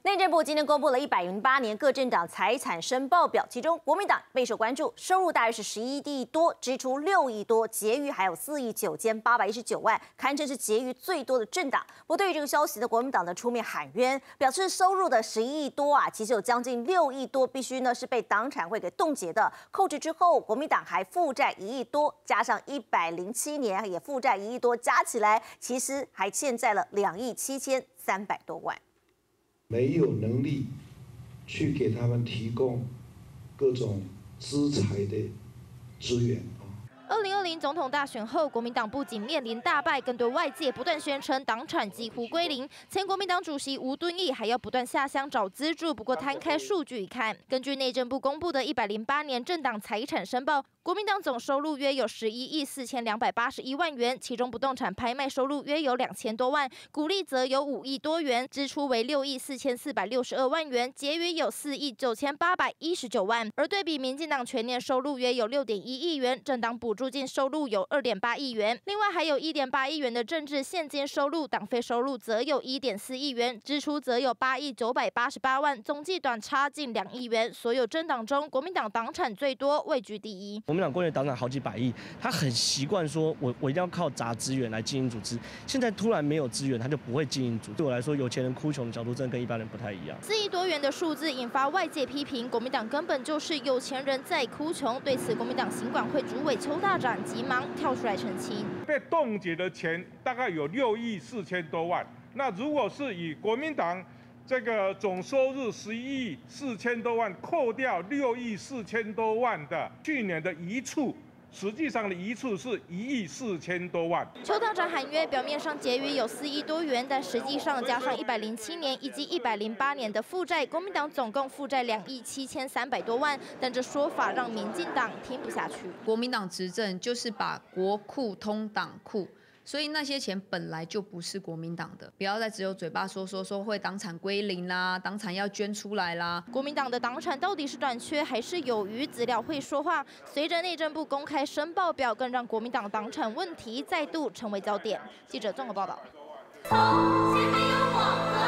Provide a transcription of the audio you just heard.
内政部今天公布了108年各政党财产申报表，其中国民党备受关注，收入大约是11亿多，支出6亿多，结余还有4亿9千819万，堪称是结余最多的政党。不过对于这个消息呢，国民党呢出面喊冤，表示收入的11亿多啊，其实有将近6亿多，必须呢是被党产会给冻结的。扣除之后，国民党还负债1亿多，加上107年也负债1亿多，加起来其实还欠债了2亿7千300多万。 没有能力去给他们提供各种资财的资源。 2020总统大选后，国民党不仅面临大败，更对外界不断宣称党产几乎归零。前国民党主席吴敦义还要不断下乡找资助。不过摊开数据一看，根据内政部公布的108年政党财产申报，国民党总收入约有11亿4281万元，其中不动产拍卖收入约有2000多万，股利则有5亿多元，支出为6亿4462万元，结余有4亿9千819万。而对比民进党全年收入约有6.1亿元，政党补助金收入有2.8亿元，另外还有1.8亿元的政治现金收入，党费收入则有1.4亿元，支出则有8亿988万，总计短差近2亿元。所有政党中，国民党党产最多，位居第一。 国民党过去党产好几百亿，他很习惯说我一定要靠砸资源来经营组织，现在突然没有资源，他就不会经营组织。对我来说，有钱人哭穷的角度真的跟一般人不太一样。 4亿多元的数字引发外界批评，国民党根本就是有钱人在哭穷。对此，国民党行管会主委邱大展急忙跳出来澄清， 被冻结的钱大概有6亿4千多万。那如果是以国民党这个总收入11亿4千多万，扣掉6亿4千多万的去年的遗储。 实际上的遗储是1亿4千多万。 邱大展喊冤，表面上结余有4亿多元，但实际上加上107年以及108年的负债，国民党总共负债2亿7千300多万。但这说法让民进党听不下去。 国民党执政就是把国库通党库。 所以那些钱本来就不是国民党的，不要再只有嘴巴说会党产归零啦，党产要捐出来啦。 国民党的党产到底是短缺还是有余？资料会说话。随着内政部公开申报表，更让国民党党产问题再度成为焦点。记者综合报道。从前没有我。